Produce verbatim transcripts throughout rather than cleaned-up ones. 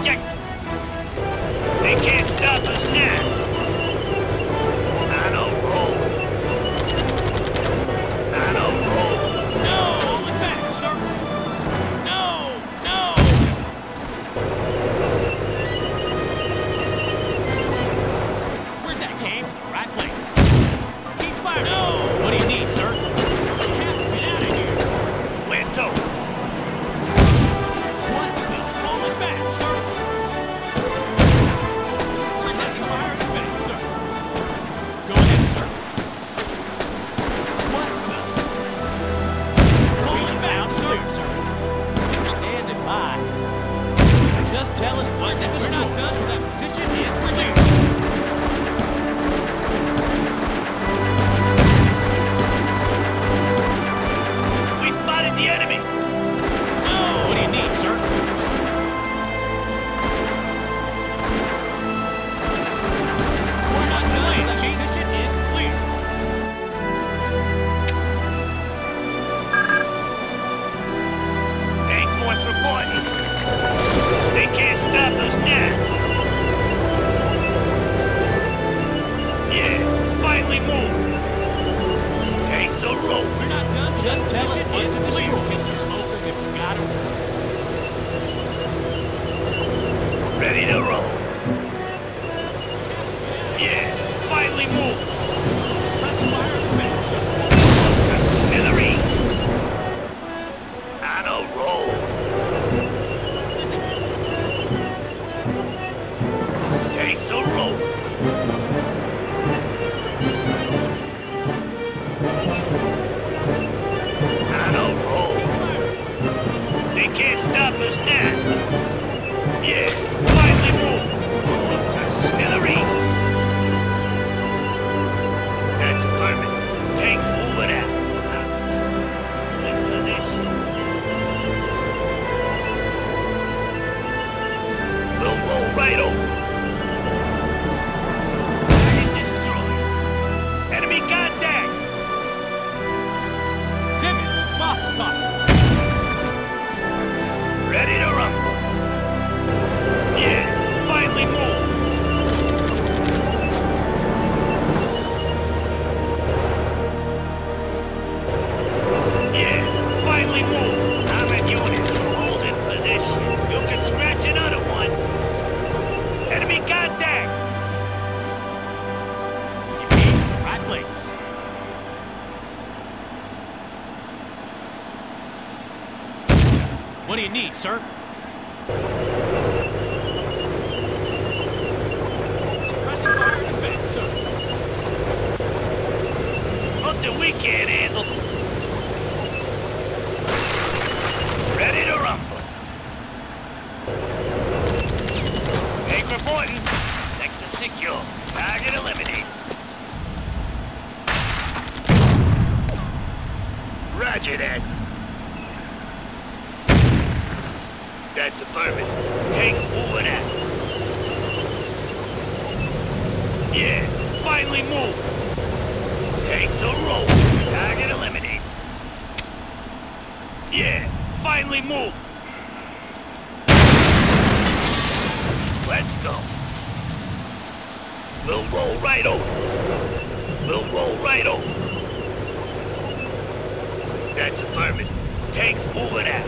objective. They can't stop us now. On a roll. On a roll. No! Hold it back, sir! No! No! Where'd that came? Right place. Keep firing! No! What do you need, sir? You have to get out of here. Where to? What the? Hold it back, sir! Where'd that fire effect, sir? Go ahead, sir. What the? Hold it back, sir! sir. Standing by. Just tell us what the We're not done till that position is clear. We spotted the enemy. No! What do you need, sir? We're not done. The position is clear. Tank force reporting. They can't stop us now. Yeah, finally moved. Tanks are roll. We're not done. Just tell us what to destroy. Mister Smoker, if we got him. Ready to roll. Yeah, finally moved. Let's fire the back, sir. Smithereen. On a roll. Tanks are roll. On a roll. They can't stop us now. Yeah, finally moved. Smithereen. That's perfect. Tanks moving out. In position. We'll roll right over. Target destroyed. Enemy contact. Simeon, boss is talking. Ready to rumble. Yeah, finally moved. Yeah, finally moved. I'm at unit. Hold in position. You can scratch another one. Enemy contact. You mean right place. What do you need, sir? Pressing fire in the back, sir. Something we can't handle. Ready to rumble. Tank reporting. Sector secure. Target eliminated. Roger that. That's affirmative. Tanks moving out. Yeah, finally moved. Tanks are roll. Target eliminated. Yeah, finally moved. Let's go. We'll roll right over. We'll roll right over. That's affirmative. Tanks moving out.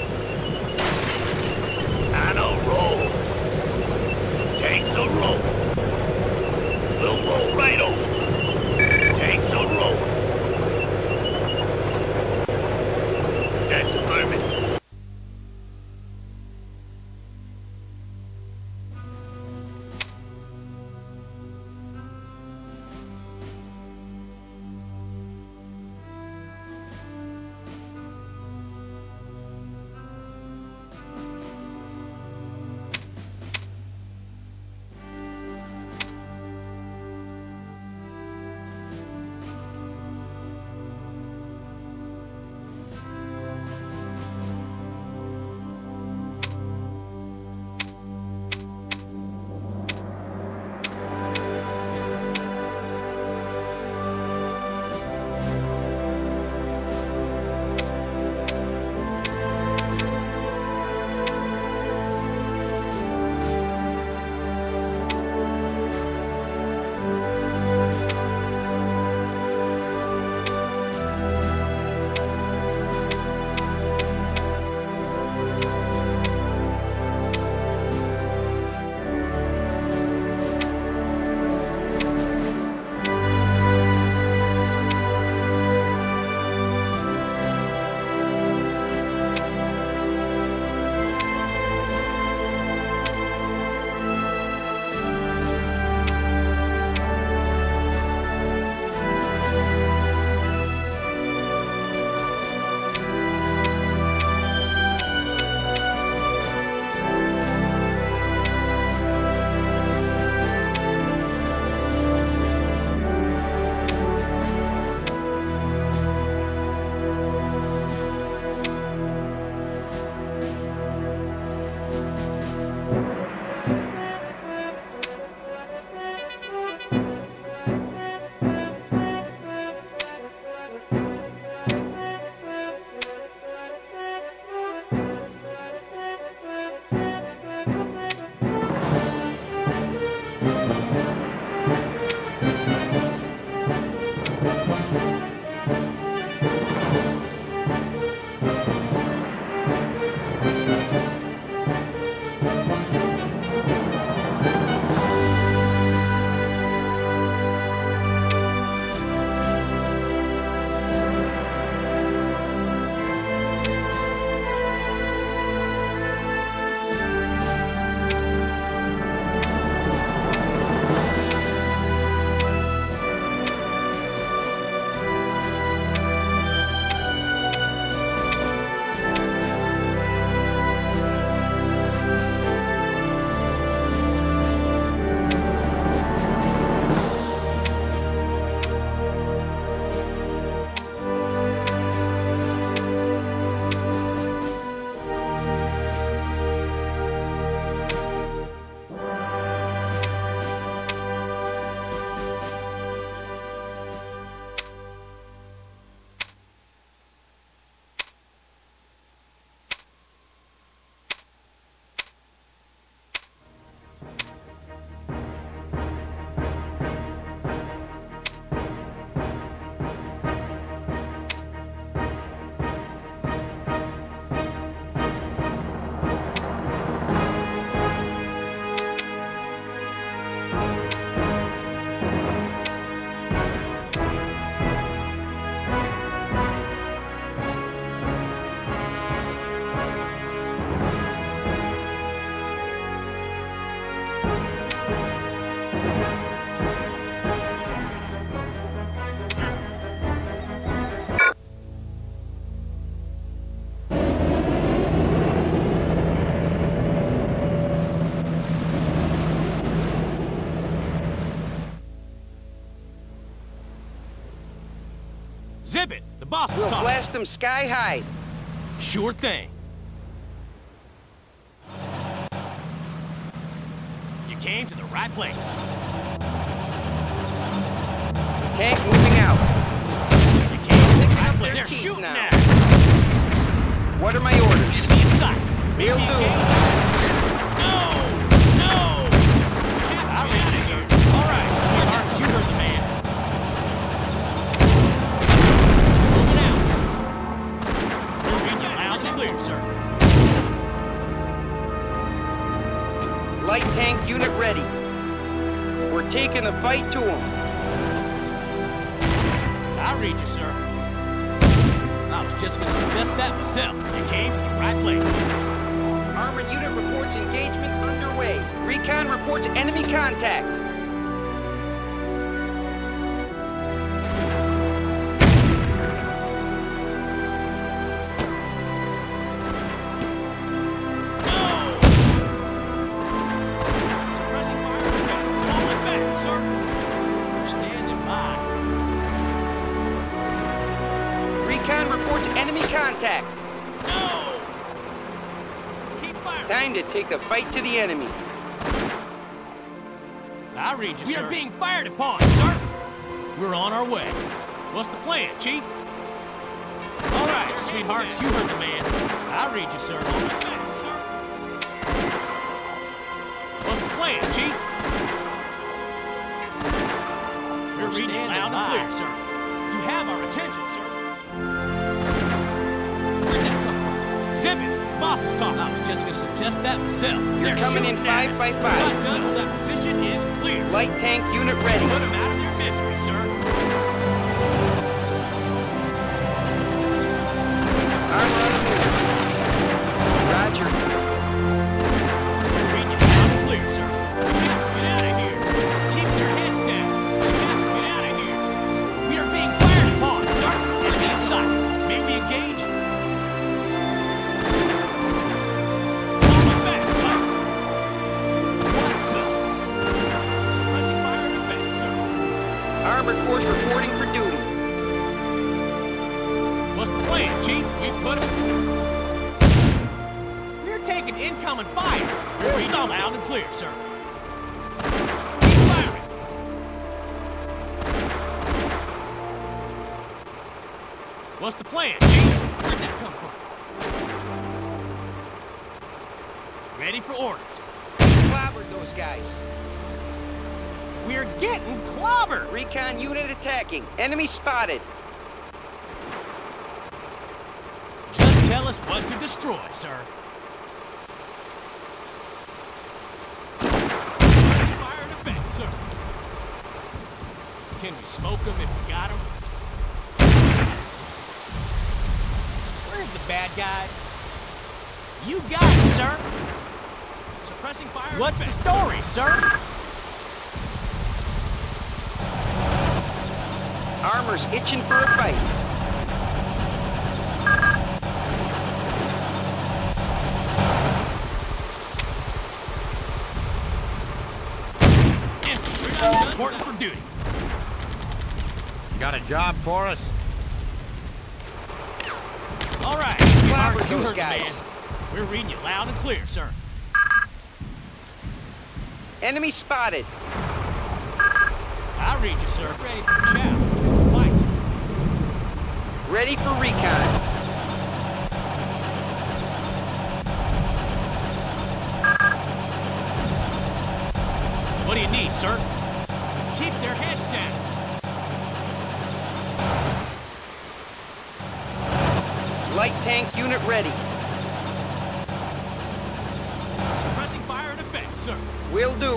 On a roll. Tanks a roll. We'll roll right over. Tanks a roll. That's affirmative. Zip it! The boss is We'll talking. blast them sky high. Sure thing. You came to the right place. Tank moving out. You came to the Picking right up place. their They're teeth shooting now. at us. What are my orders? Enemy in sight. Maybe Will do. engage. No! No! I read it, sir. All right, sweetheart, you heard the man. Moving out. We're reading you loud and clear, sir. Light tank unit ready. We're taking the fight to them. I read you, sir. I was just gonna suggest that myself. You came to the right place. Armored unit reports engagement underway. Recon reports enemy contact. No! Suppressing fire defense. All in back, sir. Standing by. Recon reports enemy contact. No! Keep firing. Time to take the fight to the enemy. I read you, we sir. We are being fired upon, sir. We're on our way. What's the plan, Chief? All right, sweethearts, you heard the man. I read you, sir. On the back, sir. What's the plan, Chief? We're reading it loud and clear, sir. You have our attention, sir. Where'd that come from? Zip it! Boss is talking. I was just gonna suggest that myself. You're They're coming in shooting at five us. by We're five. not done till that position is clear. Light tank unit ready. Put them out of their misery, sir. Armor on the move. Roger. We're reading you loud and clear, sir. Get out of here. Keep your heads down. Get out of here. We are being fired upon, sir. Enemy in sight. May we engage? Fall back, sir. What the? Suppressing fire defense, sir. Armored force reporting for duty. What's the plan, Chief? We put him. We're taking incoming fire. We're reading you loud and clear, sir. Keep firing. What's the plan, Chief? Where'd that come from? Ready for orders. Clobbered those guys. We're getting clobbered. Recon unit attacking. Enemy spotted. Just tell us what to destroy, sir. Fire defense, sir. Can we smoke them if we got them? Where's the bad guy? You got it, sir. Suppressing fire. What's defense, the story, sir? sir? Armor's itching for a fight. Important for duty. Got a job for us? All right, Clobbered sweetheart, you those heard the guys. man. We're reading you loud and clear, sir. Enemy spotted. I read you, sir. Ready for the chow. Fight. Ready for recon. What do you need, sir? Keep their heads down. Light tank unit ready. Suppressing fire defense, sir. Will do.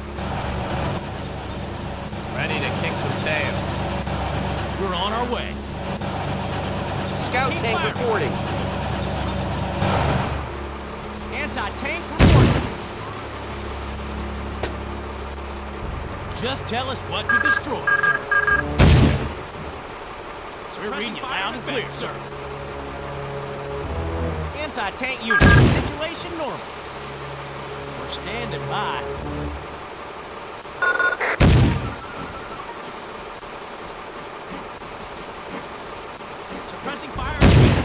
Ready to kick some tail. We're on our way. Scout Keep tank firing. reporting. Anti-tank reporting. Just tell us what to destroy, sir. We're reading you loud and clear, sir. Anti-tank unit. Situation normal. We're standing by.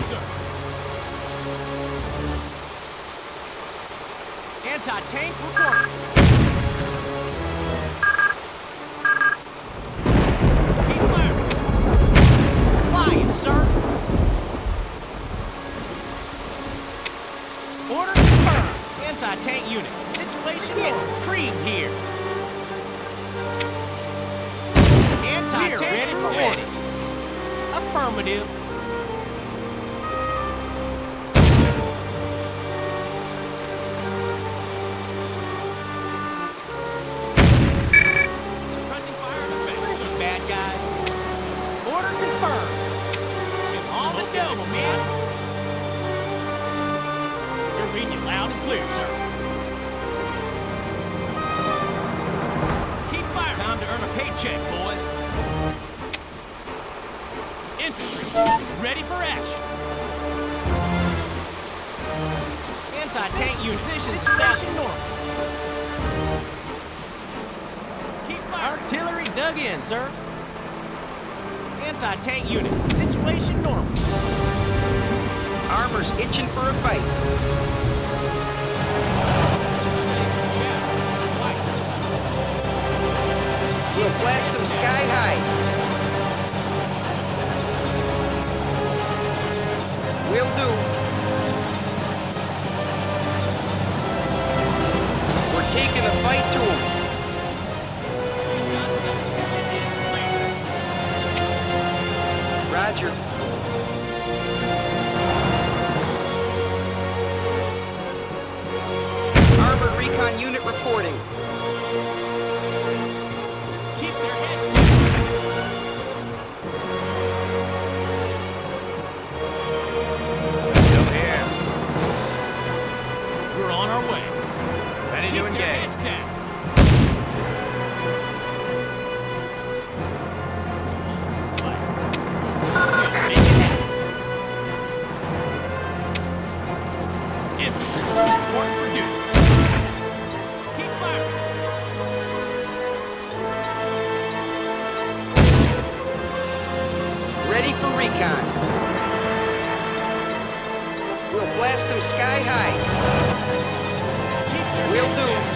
sir. Anti-tank reporting. Keep firing. Flying, sir. Order confirmed. Anti-tank unit. Situation Creed here. Anti-tank ready for order. Affirmative. Suppressing fire and effects, some bad guys. Order confirmed. On the double, man. We're reading you loud and clear, sir. Keep firing. Time to earn a paycheck, boys. Infantry, ready for action. Anti-tank unit. Situation normal. Keep firing. Artillery dug in, sir. Anti-tank unit. Situation normal. Armor's itching for a fight. We'll blast them sky high. Will do. We're taking the fight to them. Roger. Armored recon unit reporting. Keep their heads Still here. We're on our way. Ready Keep to their engage. heads down. We'll make it happen. Infantry, report for duty. Keep firing. Ready for recon. We'll blast them sky high. Keep their Will heads do. down.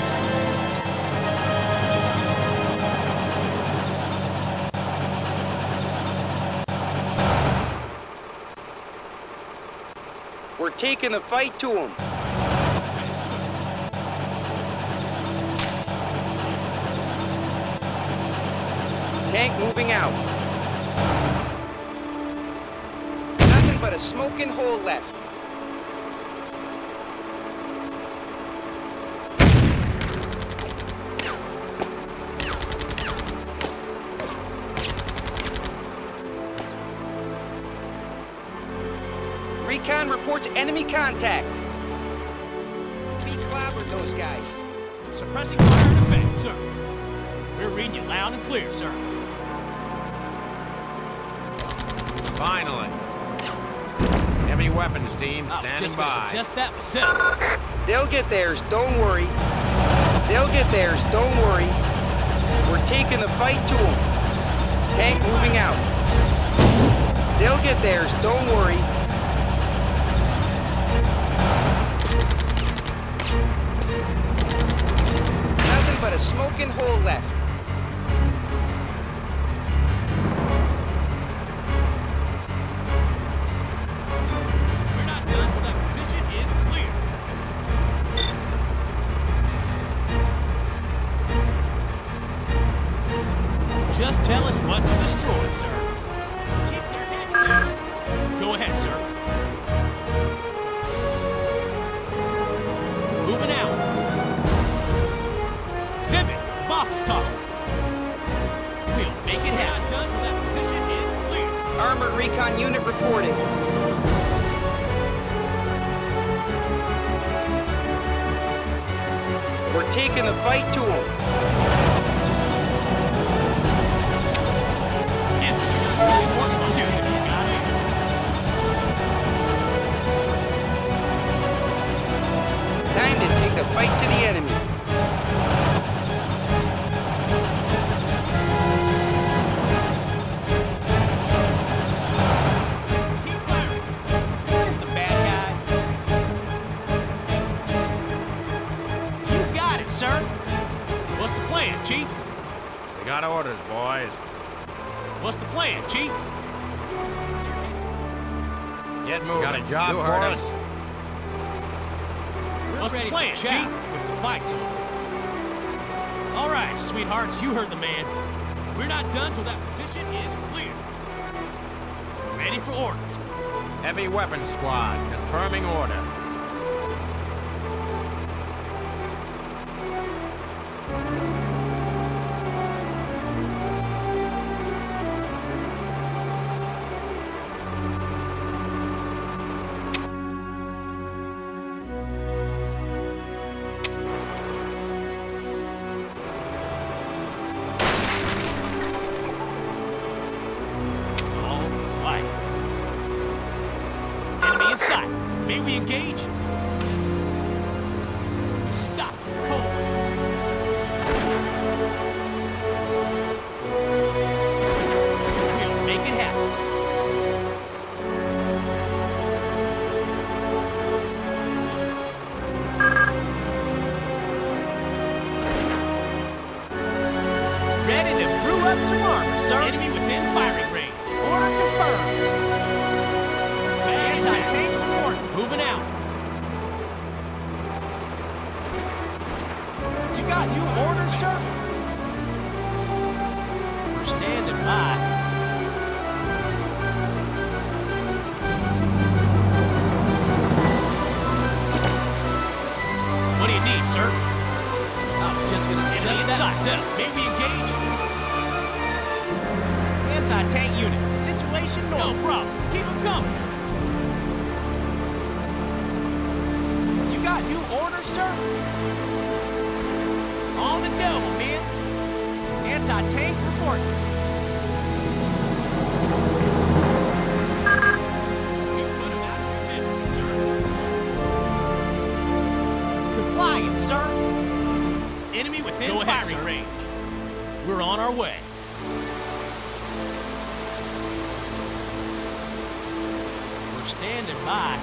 We're taking the fight to them. Tank moving out. Nothing but a smoking hole left. Recon reports enemy contact. We clobbered those guys. Suppressing fire and effect, sir. We're reading you loud and clear, sir. Finally. Heavy weapons team I was standing just gonna by. suggest that myself. They'll get theirs, don't worry. They'll get theirs, don't worry. We're taking the fight to them. Tank moving out. They'll get theirs, don't worry. Nothing but a smoking hole left. We're not done till that position is clear. Just tell us what to destroy, sir. Keep their heads down. Go ahead, sir. Moving out. Zip it. Boss is talking. We'll make it happen. We're not done till that position is clear. Armored recon unit reporting. We're taking the fight to them. Time to take the fight to the enemy. Keep firing. sir. What's the plan, Chief? We got orders, boys. What's the plan, Chief? Get moving. Got a job You for heard us? What's the plan, Chief? The fight's over. All right, sweethearts, you heard the man. We're not done till that position is clear. Ready for orders. Heavy weapons squad, confirming order. All right. Enemy in sight. May we engage? Stop. Cold. We'll make it happen. Ready to brew up some armor, sir. Enemy within firing range. Order confirmed. Anti-tank report. Moving out. You got new orders, sir? We're standing by. What do you need, sir? I was just gonna stand inside. Set up. May we engage? Anti-tank unit. Situation normal. No problem. Keep them coming. You got new orders, sir? On the go, man. Anti-tank reporting. We put him out of business, sir. Complying, sir. Enemy within go ahead, firing sir. range. We're on our way. We're standing by.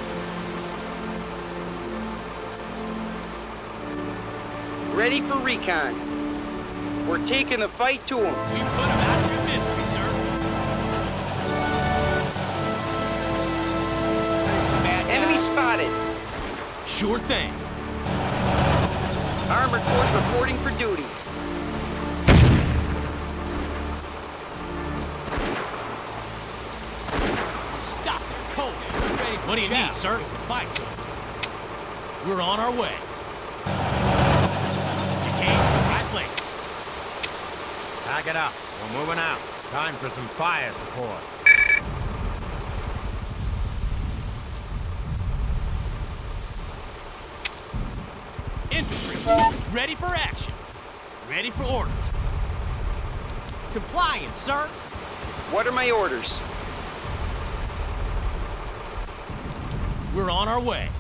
Ready for recon. We're taking the fight to them. We put him out of your misery, sir. Bad guy. Enemy spotted. Sure thing. Armored force reporting for duty. Stop it, cold. What do you need, sir? Fight's over. We're on our way. You came to the right place. Pack it up. We're moving out. Time for some fire support. Infantry, ready for action. Ready for orders. Compliant, sir. What are my orders? We're on our way.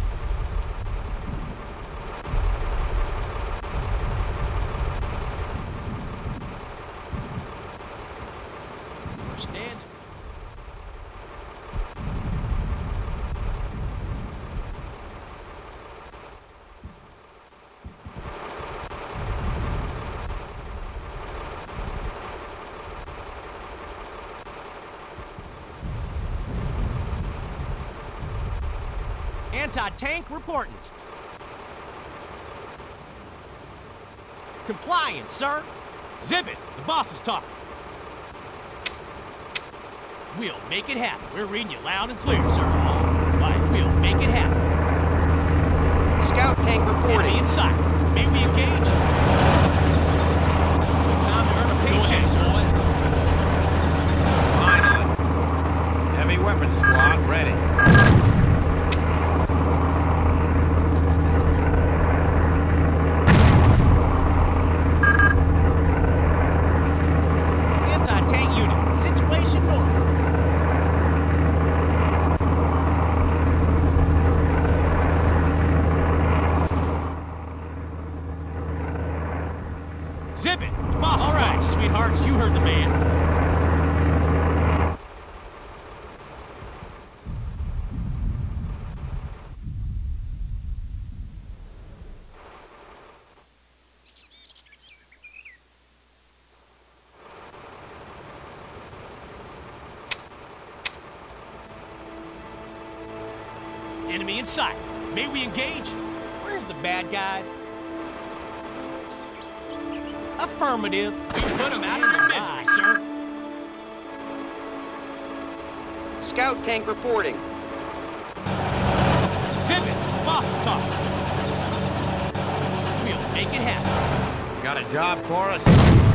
We're standing. Anti-tank reporting. Compliant, sir. Zip it. The boss is talking. We'll make it happen. We're reading you loud and clear, sir. All right, we'll make it happen. Scout tank reporting. Enemy in sight. May we engage? Time to earn a paycheck, boys. Finally. Heavy weapons squad ready. Anti-tank unit. Situation normal. Zip it. Boss All right, sweethearts, you heard the man. Enemy in sight. May we engage? Where's the bad guys? Affirmative. We put them out of their misery, sir. Scout tank reporting. Zip it. Boss is talking. We'll make it happen. You got a job for us?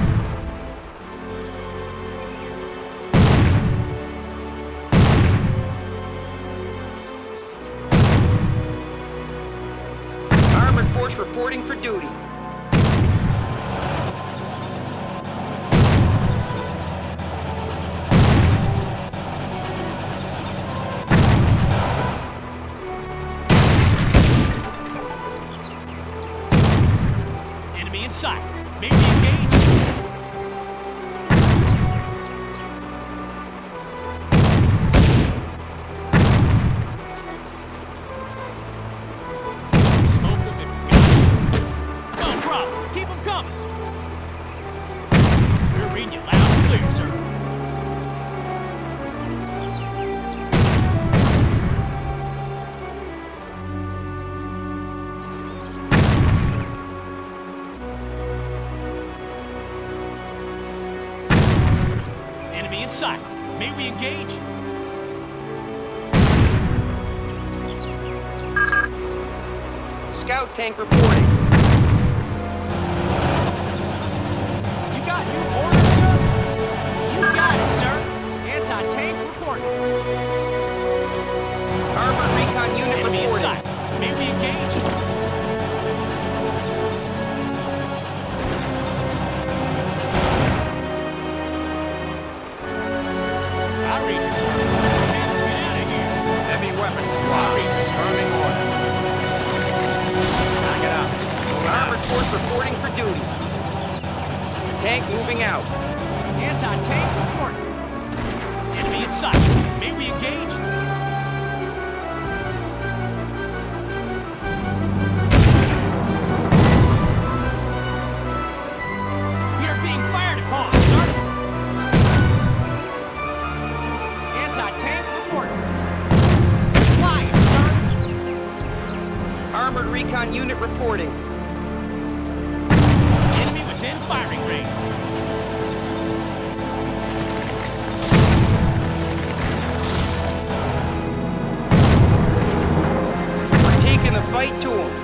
Armored force reporting for duty. Enemy in sight. May we engage? Smoke them if we got them. No problem. Keep them coming. We're reading you loud and clear, sir. Enemy in sight. May we engage? Scout tank reporting. You got new orders, sir? You got it, sir. Anti-tank reporting. Armored recon unit Enemy in reporting. sight. May we engage? I read you, sir. Get out of here. Heavy weapons squad. Confirming order. Back it up. Moving Armored out. force reporting for duty. Tank moving out. Anti-tank reporting. Enemy in sight. May we engage? We are being fired upon, sir. Anti-tank reporting. Fire, sir. Armored recon unit reporting. Enemy within firing range. We're taking the fight to them.